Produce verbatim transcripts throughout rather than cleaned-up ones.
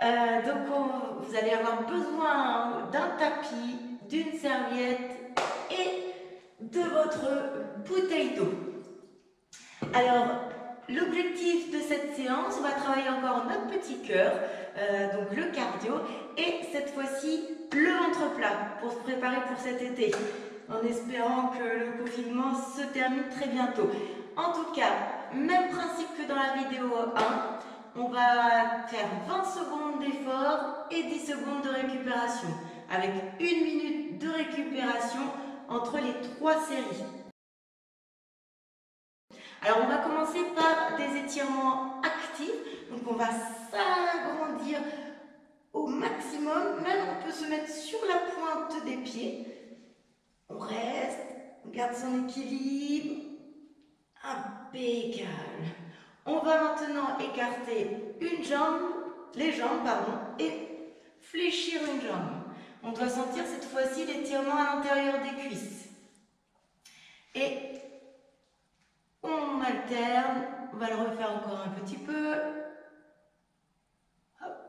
Euh, donc on, vous allez avoir besoin d'un tapis, d'une serviette et de votre bouteille d'eau. Alors, l'objectif de cette séance, on va travailler encore notre petit cœur, euh, donc le cardio, et cette fois-ci le ventre plat pour se préparer pour cet été, en espérant que le confinement se termine très bientôt. En tout cas, même principe que dans la vidéo un, on va faire vingt secondes d'effort et dix secondes de récupération, avec une minute de récupération entre les trois séries. Alors on va commencer par des étirements actifs, donc on va s'agrandir au maximum, même on peut se mettre sur la pointe des pieds. On reste, on garde son équilibre, impeccable. On va maintenant écarter une jambe, les jambes, pardon, et fléchir une jambe. On doit sentir cette fois-ci l'étirement à l'intérieur des cuisses. Et on alterne, on va le refaire encore un petit peu. Hop.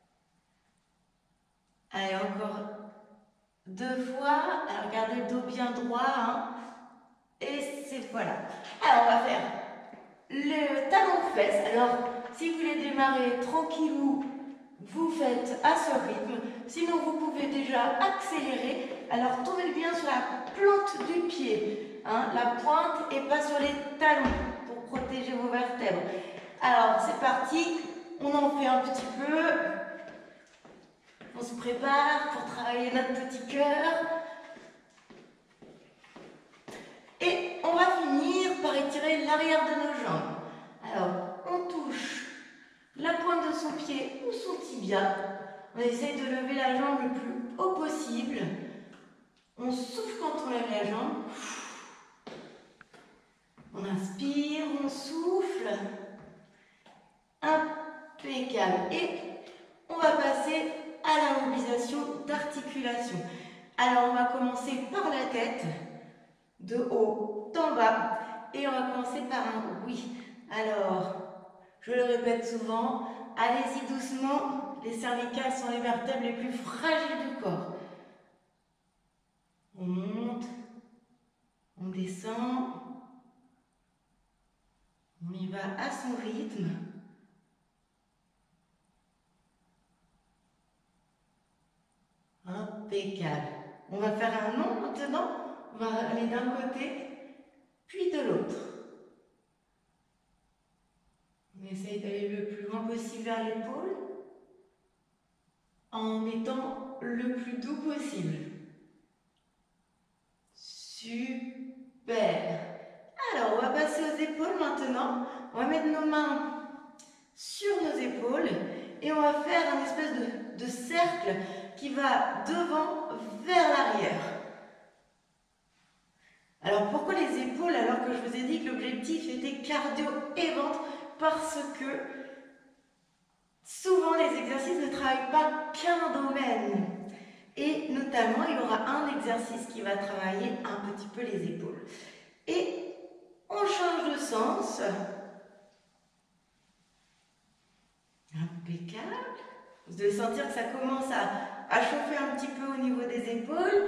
Allez, encore deux fois. Alors, gardez le dos bien droit. Hein. Et c'est voilà. Alors, on va faire le talon-fesse. Alors, si vous voulez démarrer tranquillou, vous faites à ce rythme. Sinon, vous pouvez déjà accélérer. Alors, tournez bien sur la plante du pied, hein, la pointe et pas sur les talons pour protéger vos vertèbres. Alors, c'est parti. On en fait un petit peu. On se prépare pour travailler notre petit cœur. Et on va finir par étirer l'arrière de nos jambes. Alors, on touche la pointe de son pied ou son tibia. On essaye de lever la jambe le plus haut possible. On souffle quand on lève la jambe. On inspire, on souffle. Impeccable. Et on va passer à la mobilisation d'articulation. Alors, on va commencer par la tête, de haut en bas. Et on va commencer par un oui. Alors, je le répète souvent, allez-y doucement. Les cervicales sont les vertèbres les plus fragiles du corps. On monte, on descend, on y va à son rythme. Impeccable. On va faire un long maintenant. On va aller d'un côté, puis de l'autre. On essaye d'aller le plus loin possible vers l'épaule, en étant le plus doux possible. Super. Alors, on va passer aux épaules maintenant. On va mettre nos mains sur nos épaules et on va faire un espèce de, de cercle qui va devant vers l'arrière. Alors, pourquoi les épaules alors que je vous ai dit que l'objectif était cardio et ventre? Parce que souvent les exercices ne travaillent pas qu'un domaine. Et notamment, il y aura un exercice qui va travailler un petit peu les épaules. Et on change de sens. Impeccable. Vous devez sentir que ça commence à, à chauffer un petit peu au niveau des épaules.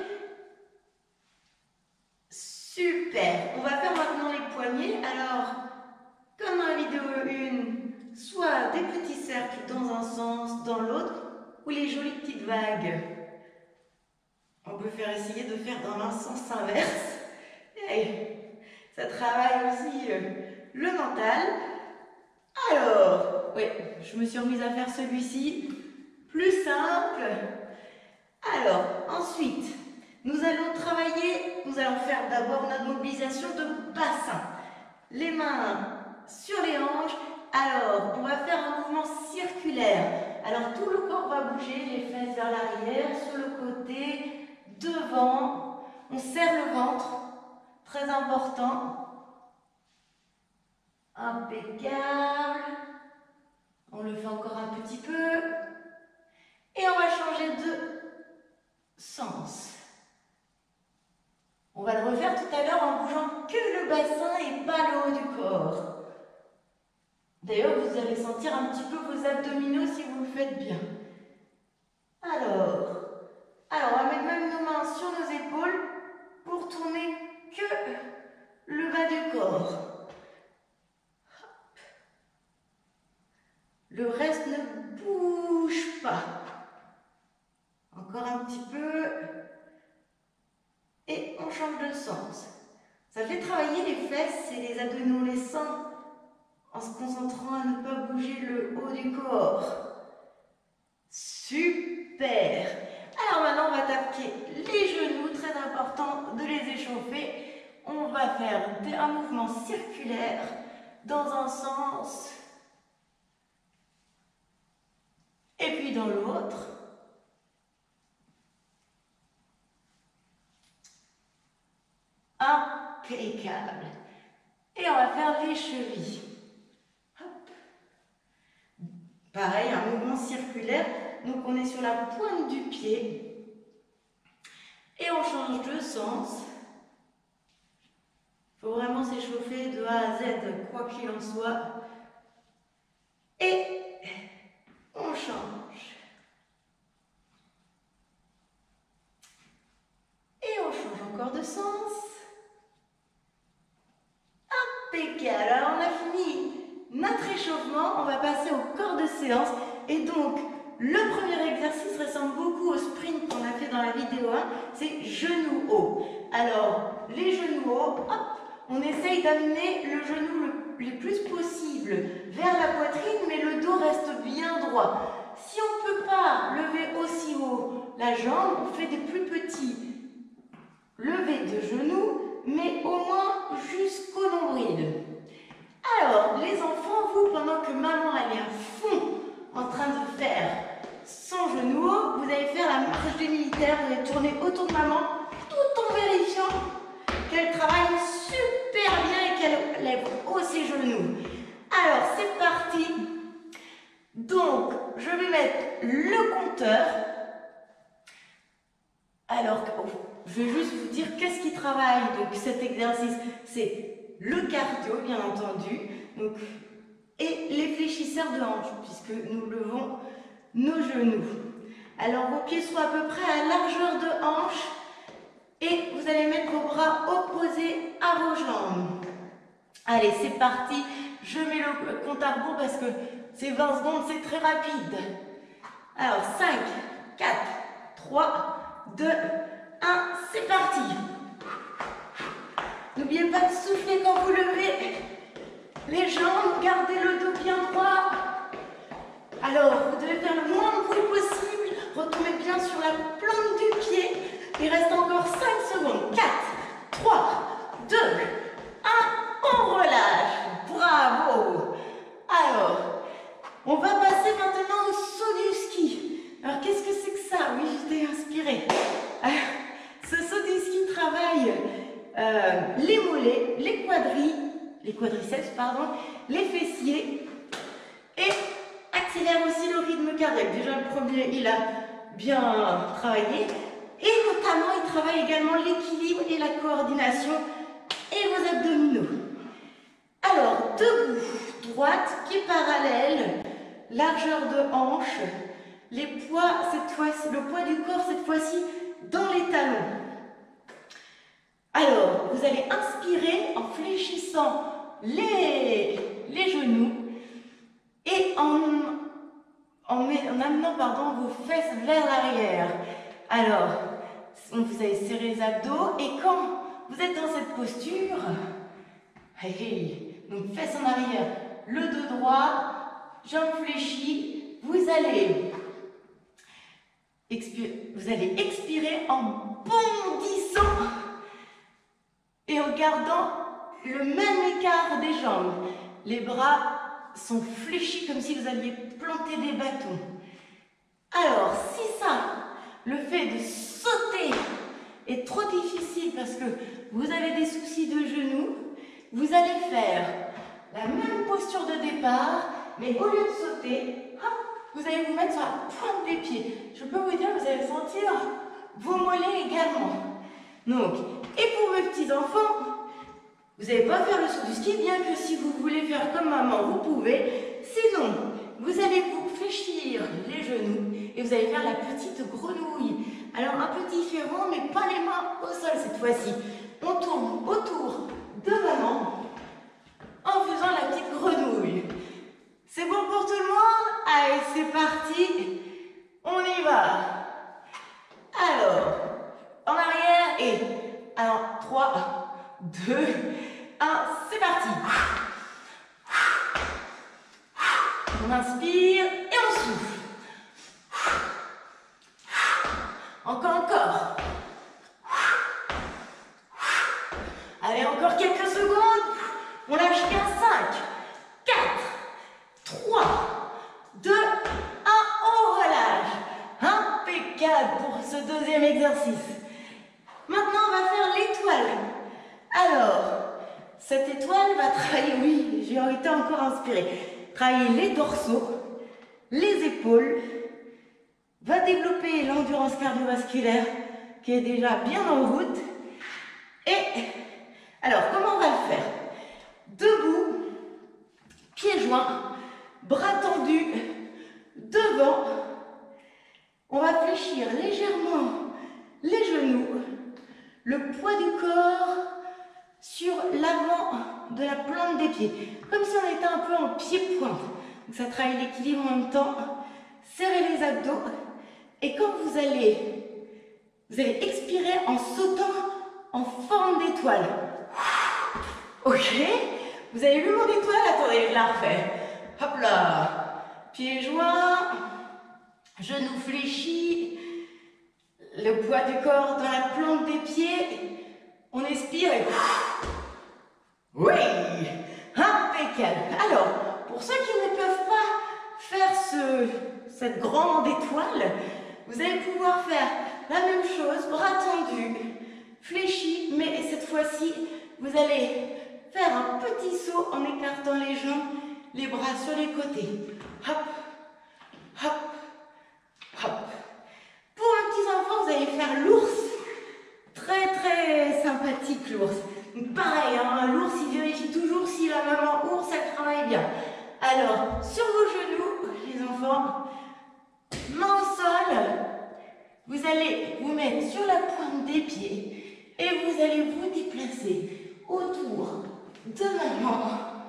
Super. On va faire maintenant les poignets. Alors, comme dans la vidéo un, soit des petits cercles dans un sens, dans l'autre, ou les jolies petites vagues. On peut faire essayer de faire dans un sens inverse. Et ça travaille aussi euh, le mental. Alors, oui, je me suis remise à faire celui-ci. Plus simple. Alors, ensuite, nous allons travailler, nous allons faire d'abord notre mobilisation de bassin. Les mains sur les hanches. Alors, on va faire un mouvement circulaire. Alors, tout le corps va bouger, les fesses vers l'arrière, sur le côté, devant, on serre le ventre, très important, impeccable, on le fait encore un petit peu, et on va changer de sens. On va le refaire tout à l'heure en bougeant que le bassin et pas le haut du corps. D'ailleurs, vous allez sentir un petit peu vos abdominaux si vous le faites bien. Alors, alors on va mettre même nos mains sur nos épaules pour tourner que le bas du corps. Le reste ne bouge pas. Encore un petit peu. Et on change de sens. Ça fait travailler les fesses et les abdominaux, les seins, en se concentrant à ne pas bouger le haut du corps. Super! Alors maintenant, on va taper les genoux, très important de les échauffer. On va faire un mouvement circulaire dans un sens et puis dans l'autre. Impeccable. Et on va faire les chevilles. Hop. Pareil, un mouvement circulaire. Donc on est sur la pointe du pied. Et on change de sens. Il faut vraiment s'échauffer de A à Z, quoi qu'il en soit. Et on change. Et on change encore de sens. Impeccable. Alors on a fini notre échauffement. On va passer au corps de séance. Et donc, le premier exercice ressemble beaucoup au sprint qu'on a fait dans la vidéo un. C'est genoux hauts. Alors, les genoux hauts, hop, on essaye d'amener le genou le, le plus possible vers la poitrine, mais le dos reste bien droit. Si on ne peut pas lever aussi haut la jambe, on fait des plus petits levés de genoux, mais au moins jusqu'au nombril. Alors, les enfants, vous, pendant que maman elle est à fond en train de faire son genou haut, vous allez faire la marche des militaires, vous allez tourner autour de maman, tout en vérifiant qu'elle travaille super bien et qu'elle lève haut ses genoux. Alors, c'est parti. Donc, je vais mettre le compteur. Alors, je vais juste vous dire qu'est-ce qui travaille. Donc, cet exercice, c'est le cardio, bien entendu. Donc, et les fléchisseurs de hanches, puisque nous levons nos genoux. Alors, vos pieds sont à peu près à largeur de hanche. Et vous allez mettre vos bras opposés à vos jambes. Allez, c'est parti. Je mets le compte à rebours parce que c'est vingt secondes, c'est très rapide. Alors, cinq, quatre, trois, deux, un, c'est parti. N'oubliez pas de souffler quand vous levez les jambes, gardez le dos bien droit. Alors, vous devez faire le moins de bruit possible. Retournez bien sur la plante du pied. Il reste encore cinq secondes. quatre, trois, deux, un. On relâche. Bravo. Alors, on va passer maintenant au saut du ski. Alors, qu'est-ce que c'est que ça? Oui, j'étais inspirée. Alors, ce saut du ski travaille euh, les mollets, les quadris, les quadriceps, pardon, les fessiers et accélère aussi le rythme cardiaque. Déjà, le premier, il a bien travaillé. Et notamment, il travaille également l'équilibre et la coordination et vos abdominaux. Alors, debout, droite, pied parallèle, largeur de hanche, les poids, cette fois-ci, le poids du corps, cette fois-ci, dans les talons. Alors, vous allez inspirer en fléchissant les, les genoux et en, en, en amenant pardon, vos fesses vers l'arrière. Alors, vous allez serrer les abdos et quand vous êtes dans cette posture, hey, hey, donc fesses en arrière, le dos droit, jambes fléchies, vous allez expirer, vous allez expirer en bondissant et en gardant le même écart des jambes. Les bras sont fléchis comme si vous alliez planter des bâtons. Alors, si ça, le fait de sauter est trop difficile parce que vous avez des soucis de genoux, vous allez faire la même posture de départ, mais au lieu de sauter, hop, vous allez vous mettre sur la pointe des pieds. Je peux vous dire, vous allez sentir vos mollets également. Donc, et pour mes petits enfants, Vous n'allez pas faire le saut du ski, bien que si vous voulez faire comme maman, vous pouvez. Sinon, vous allez vous fléchir les genoux et vous allez faire la petite grenouille. Alors un peu différent, mais pas les mains au sol cette fois-ci. On tourne autour de maman en faisant la petite grenouille. C'est bon pour tout le monde? Allez, c'est parti. On y va. Alors, en arrière et... Alors, trois, deux, un, c'est parti. On inspire et on souffle. Encore, encore. Allez, encore quelques secondes. On lâche bien. cinq, quatre, trois, deux, un. On relâche. Impeccable pour ce deuxième exercice. Maintenant, on va faire l'étoile. Alors, cette étoile va travailler, oui, j'ai été encore inspirée, travailler les dorsaux, les épaules, va développer l'endurance cardiovasculaire qui est déjà bien en route. Et, alors, comment on va le faire? Debout, pieds joints, bras tendus, devant. On va fléchir légèrement les genoux, le poids du corps sur l'avant de la plante des pieds, comme si on était un peu en pied-point. Donc ça travaille l'équilibre en même temps. Serrez les abdos et quand vous allez, vous allez expirer en sautant en forme d'étoile. Ok, vous avez vu mon étoile? Attendez, je la refais. Hop là, pieds joints, genoux fléchis, le poids du corps dans la plante des pieds. On expire et... Oui, impeccable. Alors, pour ceux qui ne peuvent pas faire ce, cette grande étoile, vous allez pouvoir faire la même chose, bras tendus, fléchis, mais cette fois-ci, vous allez faire un petit saut en écartant les jambes, les bras sur les côtés. Hop, hop, hop. Pour les petits enfants, vous allez faire l'ours. Très très sympathique l'ours. Pareil, hein, l'ours il vérifie toujours si la maman ours elle travaille bien. Alors, sur vos genoux, les enfants, main au sol, vous allez vous mettre sur la pointe des pieds et vous allez vous déplacer autour de maman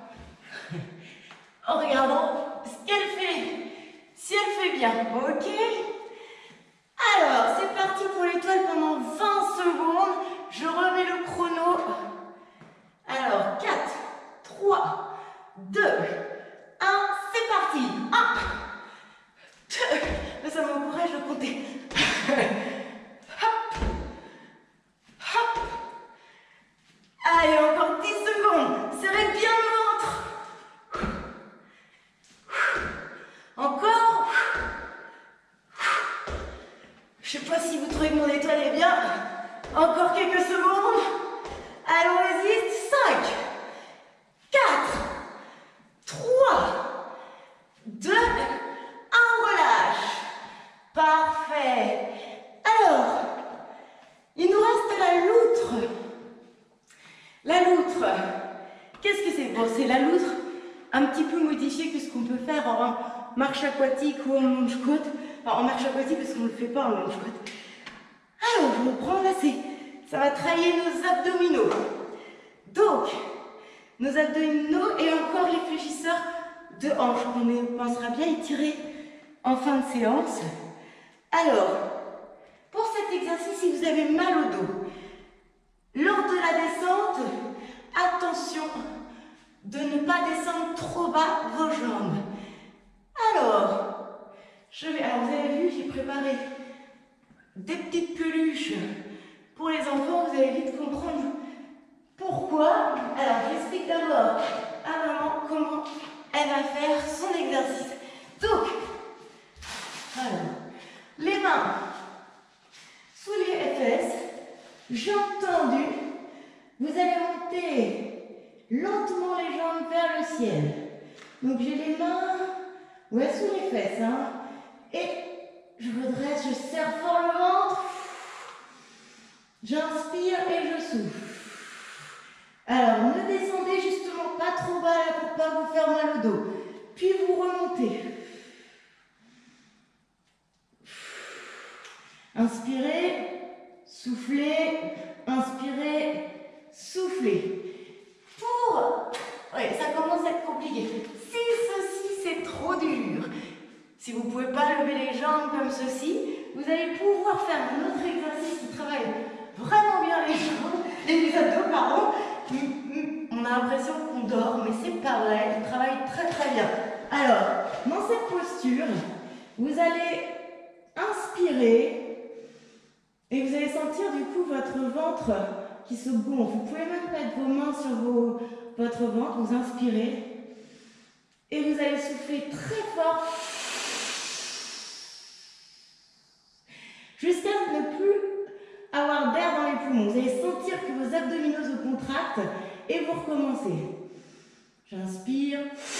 en regardant ce qu'elle fait, si elle fait bien, ok? Alors, c'est parti pour l'étoile pendant vingt secondes. Je remets le chrono. Alors, quatre, trois, deux, un, c'est parti. un, deux, ça m'encourage de compter. Hop, hop. Allez, encore dix secondes. Serrez bien le ventre. Encore. Je ne sais pas si vous trouvez que mon étoile est bien. Encore quelques secondes. Allons-y. cinq, quatre, trois, deux, un. Relâche. Parfait. Alors, il nous reste la loutre. La loutre. Qu'est-ce que c'est? Bon, c'est la loutre un petit peu modifiée que ce qu'on peut faire en marche aquatique ou en longe-côte. Enfin, en marche aquatique parce qu'on ne le fait pas en longe-côte. Alors, je reprends là, c'est, ça va travailler nos abdominaux. Donc, nos abdominaux et encore les fléchisseurs de hanches qu'on pensera bien étirer en fin de séance. Alors, pour cet exercice, si vous avez mal au dos, lors de la descente, attention de ne pas descendre trop bas vos jambes. Alors, je vais, alors vous avez vu, j'ai préparé des petites peluches pour les enfants, vous allez vite comprendre pourquoi. Alors, j'explique d'abord à maman comment elle va faire son exercice. Donc, alors, les mains sous les fesses, jambes tendues, vous allez monter lentement les jambes vers le ciel. Donc, j'ai les mains ouais, sous les fesses, hein, et je redresse, je serre fort le ventre, j'inspire et je souffle. Alors, ne descendez justement pas trop bas là pour pas vous faire mal au dos. Puis vous remontez. Inspirez, soufflez, inspirez, soufflez. Pour... Oui, ça commence à être compliqué. Si ceci c'est trop dur, si vous ne pouvez pas lever les jambes comme ceci, vous allez pouvoir faire un autre exercice qui travaille vraiment bien les jambes, les abdos, pardon. On a l'impression qu'on dort, mais c'est pas vrai, il travaille très très bien. Alors, dans cette posture, vous allez inspirer et vous allez sentir du coup votre ventre qui se gonfle. Vous pouvez même mettre vos mains sur vos, votre ventre, vous inspirez et vous allez souffler très fort jusqu'à ne plus avoir d'air dans les poumons. Vous allez sentir que vos abdominaux se contractent et vous recommencez. J'inspire.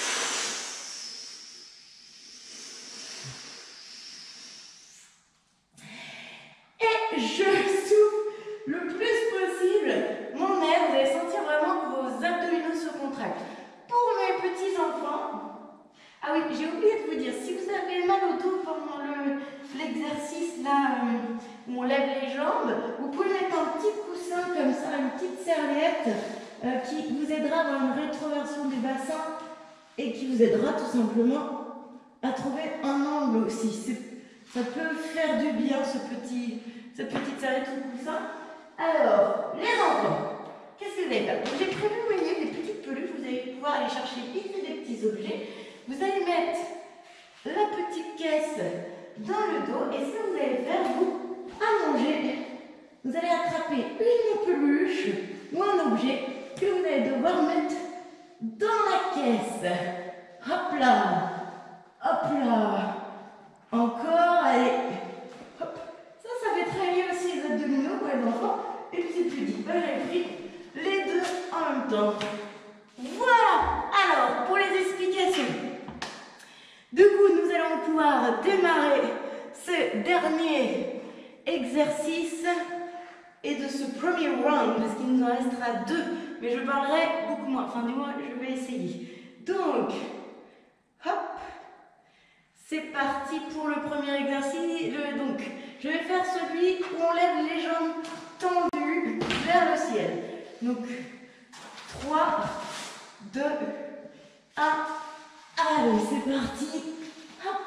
Et je souffle le plus possible mon air. Vous allez sentir vraiment que vos abdominaux se contractent. Pour mes petits enfants, ah oui, j'ai oublié de vous dire, si vous avez mal au dos pendant l'exercice là euh, où on lève les jambes, vous pouvez mettre un petit coussin comme ça, une petite serviette euh, qui vous aidera à avoir une rétroversion du bassin et qui vous aidera tout simplement à trouver un angle aussi. Ça peut faire du bien ce petit, cette petite serviette ou coussin. Alors, les enfants, qu'est-ce que vous allez faire? J'ai prévu au milieu des petites peluches, vous allez pouvoir aller chercher ici des petits objets. Vous allez mettre la petite caisse dans le dos et ce que vous allez faire, vous allonger. Vous allez attraper une peluche ou un objet que vous allez devoir mettre dans la caisse. Hop là, hop là. Encore, allez. Hop. Ça, ça fait travailler aussi les abdominaux pour les enfants. Et puis c'est plus dit. Ben, j'ai pris les deux en même temps. Voilà. Alors, pour les explications. Du coup, nous allons pouvoir démarrer ce dernier exercice et de ce premier round, parce qu'il nous en restera deux, mais je parlerai beaucoup moins, enfin du moins je vais essayer. Donc, hop, c'est parti pour le premier exercice. Le, donc, je vais faire celui où on lève les jambes tendues vers le ciel. Donc, trois, deux, un, allez, c'est parti. Hop.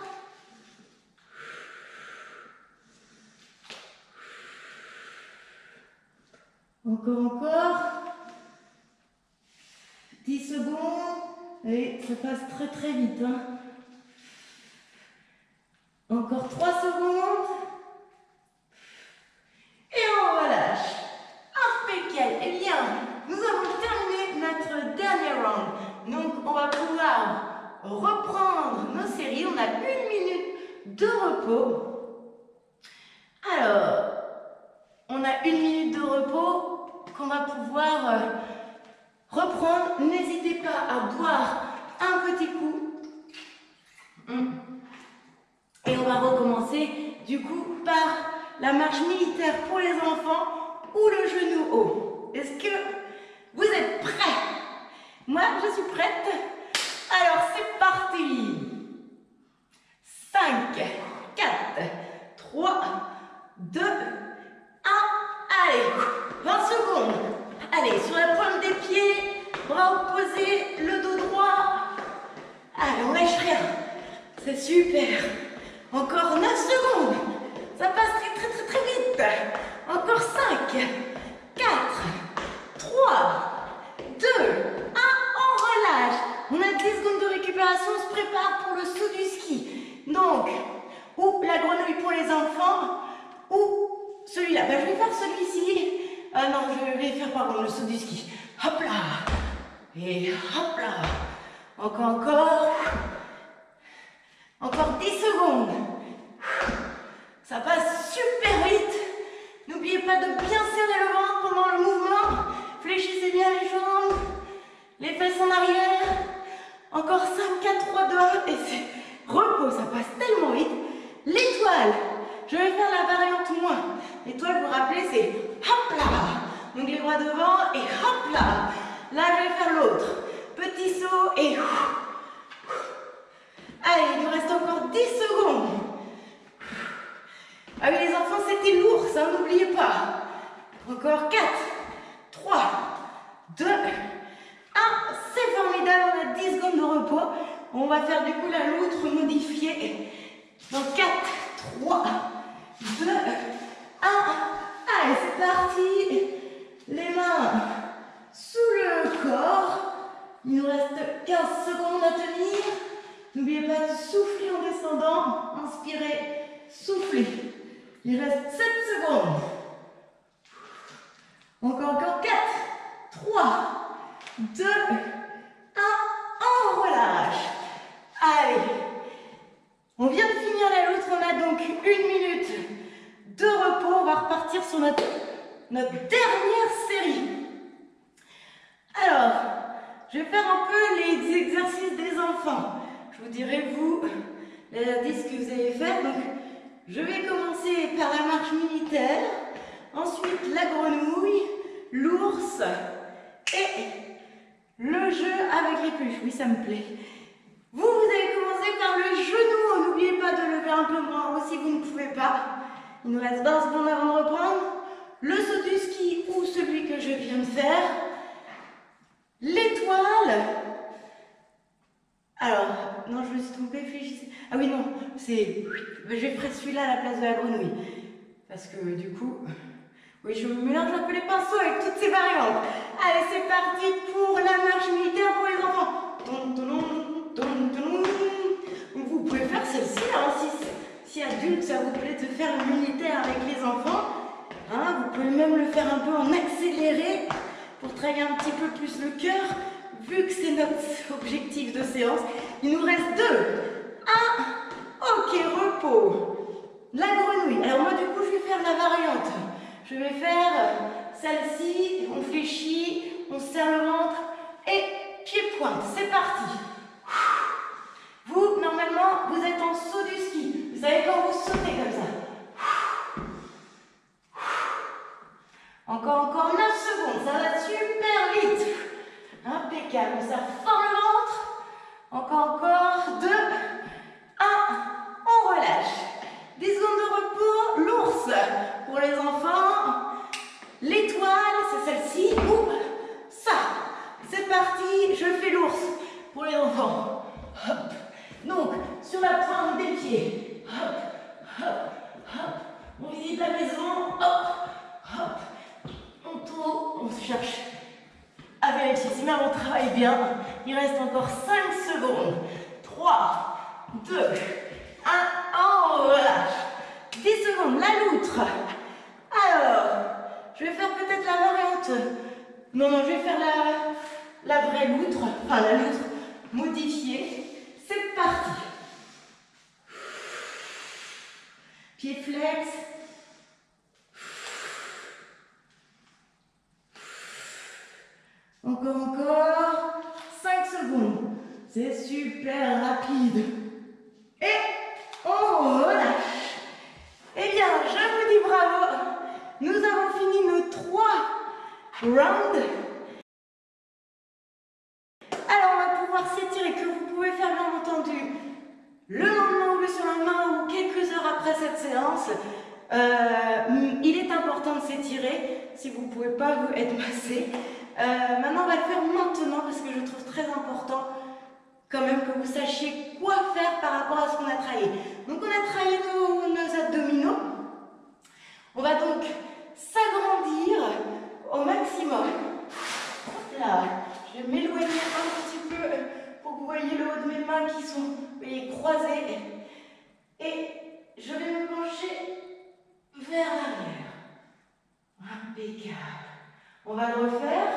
Encore, encore. dix secondes. Et ça passe très très vite. Hein. Encore trois secondes. Et on relâche. Impeccable. Eh bien, nous avons terminé notre dernier round. Donc, on va pouvoir reprendre nos séries. On a une minute de repos. Alors, on a une minute de repos qu'on va pouvoir euh, reprendre. N'hésitez pas à boire un petit coup. Et on va recommencer du coup par la marche militaire pour les enfants ou le genou haut. Est-ce que vous êtes prêts? Moi, je suis prête. Alors, c'est parti. cinq, quatre, trois, deux, un. Allez, vingt secondes. Allez, sur la pointe des pieds, bras opposés, le dos droit. Allez, on lâche rien. C'est super. Encore neuf secondes. Ça passe très très très très vite. Encore cinq, quatre, trois, deux, un. On relâche. On a dix secondes de récupération. On se prépare pour le saut du ski. Donc, ou la grenouille pour les enfants, ou celui-là. Ben, je vais faire celui-ci. Ah non, je vais faire pardon, le saut du ski. Hop là. Et hop là. Encore, encore. Encore dix secondes. Ça passe super vite. N'oubliez pas de bien serrer le ventre pendant le mouvement. Fléchissez bien les jambes. Les fesses en arrière. Encore cinq, quatre, trois, deux, un. Et c'est repos. Ça passe tellement vite. L'étoile. Je vais faire la variante moins. L'étoile, vous vous rappelez, c'est hop là. Donc les bras devant et hop là. Là, je vais faire l'autre. Petit saut et... Allez, il nous reste encore dix secondes. Ah oui, les enfants, c'était lourd, ça, n'oubliez pas. Encore quatre, trois, deux, un. C'est formidable, on a dix secondes de repos. On va faire du coup la loutre modifiée. Dans quatre, trois, deux, un. Allez, c'est parti. Les mains sous le corps. Il nous reste quinze secondes à tenir. N'oubliez pas de souffler en descendant. Inspirez, soufflez. Il reste sept secondes. Encore, encore quatre, trois, deux, un. On relâche. Allez. On vient de finir la loutre. On a donc une minute de repos. On va repartir sur notre, notre dernière série. Alors, je vais faire un peu les exercices des enfants. Je vous dirai, vous, les indices que vous allez faire. Donc, je vais commencer par la marche militaire, ensuite la grenouille, l'ours et le jeu avec les peluches. Oui, ça me plaît. Vous, vous allez commencer par le genou. N'oubliez pas de lever un peu moins haut si vous ne pouvez pas. Il nous reste vingt secondes avant de reprendre. Le saut du ski ou celui que je viens de faire. L'étoile. Alors, non, je me suis trompée, réfléchissez. Ah oui, non, c'est... Je vais faire celui-là à la place de la grenouille. Parce que du coup... Oui, je me mélange un peu les pinceaux avec toutes ces variantes. Allez, c'est parti pour la marche militaire pour les enfants. Ton, ton, ton, ton, ton. Vous pouvez faire celle-ci, hein, si, si adulte, ça vous plaît de faire le militaire avec les enfants. Hein, vous pouvez même le faire un peu en accéléré pour travailler un petit peu plus le cœur. Vu que c'est notre objectif de séance, il nous reste deux. Un. Ok, repos. La grenouille. Alors moi, du coup, je vais faire la variante. Je vais faire celle-ci. On fléchit, on serre le ventre et pied-pointe. C'est parti. Vous, normalement, vous êtes en saut du ski. Vous savez quand vous sautez comme ça. Encore, encore neuf secondes. Ça va super vite. Impeccable, on serre fort le ventre. Encore, encore, deux, un, on relâche. dix secondes de repos, l'ours pour les enfants. L'étoile, c'est celle-ci ou ça. C'est parti, je fais l'ours pour les enfants. Hop. Donc, sur la pointe des pieds. Hop, hop, hop. On visite la maison. Hop, hop. On tourne, on se cherche. À vérifier si maman travaille bien. Il reste encore cinq secondes. trois, deux, un, on relâche. dix secondes, la loutre. Alors, je vais faire peut-être la variante. Non, non, je vais faire la, la vraie loutre. Enfin, la loutre modifiée. C'est parti. Pied flex. Encore, encore. cinq secondes. C'est super rapide. Et on relâche. Eh bien, je vous dis bravo. Nous avons fini nos trois rounds. Alors, on va pouvoir s'étirer, que vous pouvez faire bien entendu le lendemain ou le surlendemain ou quelques heures après cette séance. Euh, il est important de s'étirer si vous ne pouvez pas vous être massé. Euh, maintenant, on va le faire maintenant parce que je trouve très important quand même que vous sachiez quoi faire par rapport à ce qu'on a travaillé. Donc, on a travaillé nos, nos abdominaux. On va donc s'agrandir au maximum. Hop là, je vais m'éloigner un petit peu pour que vous voyez le haut de mes mains qui sont, vous voyez, croisées. Et je vais me pencher vers l'arrière. Impeccable. On va le refaire.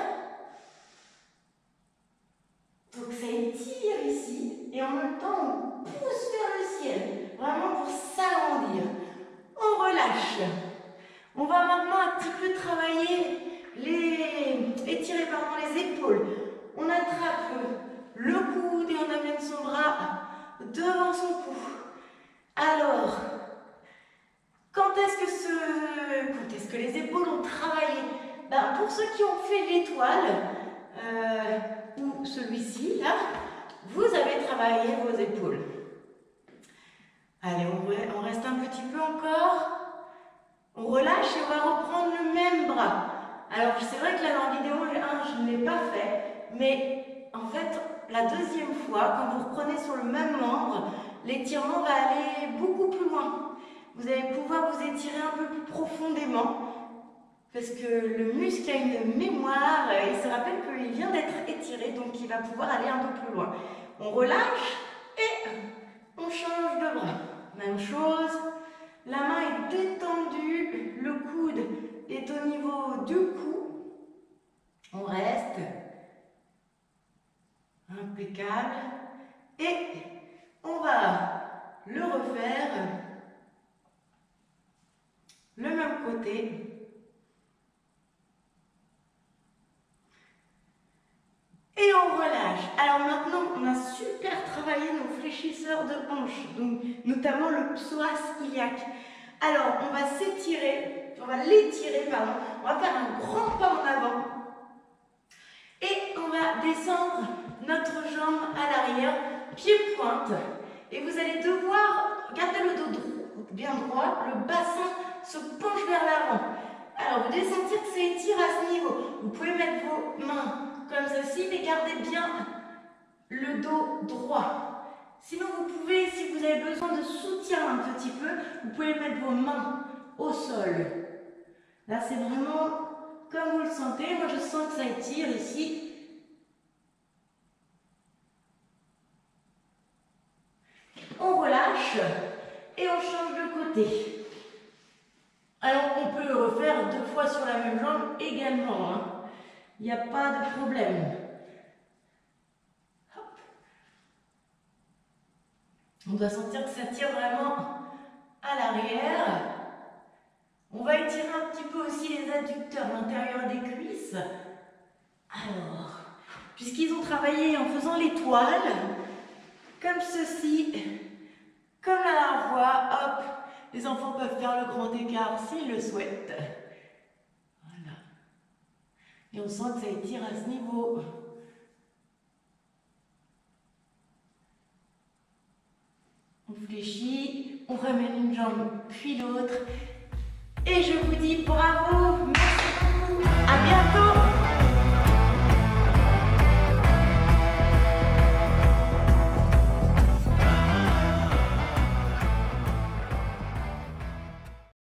Donc ça étire ici et en même temps on pousse vers le ciel. Vraiment pour s'agrandir. On relâche. On va maintenant un petit peu travailler les... étirer pardon, les épaules. On attrape le coude et on amène son bras devant son cou. Alors, quand est-ce que, ce... quand est-ce que les épaules ont travaillé? Ben, pour ceux qui ont fait l'étoile, euh, ou celui-ci, là, vous avez travaillé vos épaules. Allez, on, on reste un petit peu encore. On relâche et on va reprendre le même bras. Alors, c'est vrai que là, dans la vidéo un, je ne l'ai pas fait, mais en fait, la deuxième fois, quand vous reprenez sur le même membre, l'étirement va aller beaucoup plus loin. Vous allez pouvoir vous étirer un peu plus profondément, parce que le muscle a une mémoire, il se rappelle qu'il vient d'être étiré, donc il va pouvoir aller un peu plus loin. On relâche et on change de bras. Même chose, la main est détendue, le coude est au niveau du cou. On reste impeccable et on va le refaire le même côté. Et on relâche. Alors maintenant, on a super travaillé nos fléchisseurs de hanches, donc notamment le psoas iliaque. Alors, on va s'étirer, on va l'étirer, pardon. On va faire un grand pas en avant. Et on va descendre notre jambe à l'arrière, pied-pointe. Et vous allez devoir garder le dos droit, bien droit, le bassin se penche vers l'avant. Alors, vous devez sentir que ça étire à ce niveau. Vous pouvez mettre vos mains comme ceci, mais gardez bien le dos droit. Sinon, vous pouvez, si vous avez besoin de soutien un petit peu, vous pouvez mettre vos mains au sol. Là, c'est vraiment comme vous le sentez. Moi, je sens que ça étire ici. On relâche et on change de côté. Alors, on peut le refaire deux fois sur la même jambe également, hein. Il n'y a pas de problème. Hop. On doit sentir que ça tire vraiment à l'arrière. On va étirer un petit peu aussi les adducteurs, l'intérieur des cuisses. Alors, puisqu'ils ont travaillé en faisant l'étoile, comme ceci, comme la dernière fois, hop, les enfants peuvent faire le grand écart s'ils le souhaitent. Et on sent que ça étire à ce niveau. On fléchit, on ramène une jambe puis l'autre. Et je vous dis bravo!